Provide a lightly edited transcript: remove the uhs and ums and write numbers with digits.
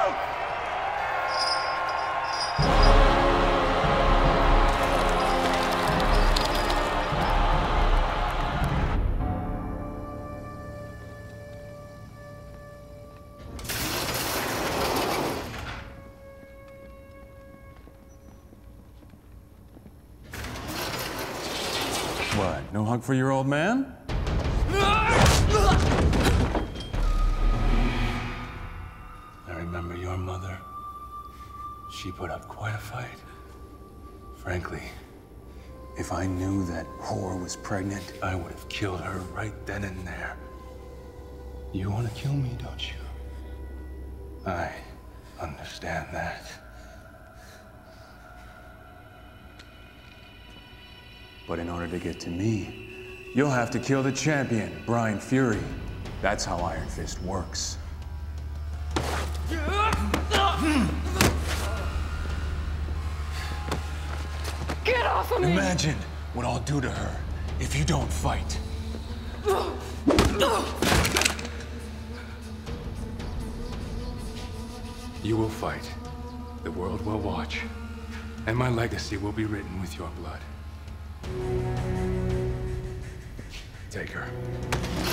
What, no hug for your old man? I remember your mother. She put up quite a fight. Frankly, if I knew that whore was pregnant, I would have killed her right then and there. You want to kill me, don't you? I understand that. But in order to get to me, you'll have to kill the champion, Brian Fury. That's how Iron Fist works. Get off of me! Imagine what I'll do to her if you don't fight. You will fight. The world will watch. And my legacy will be written with your blood. Take her.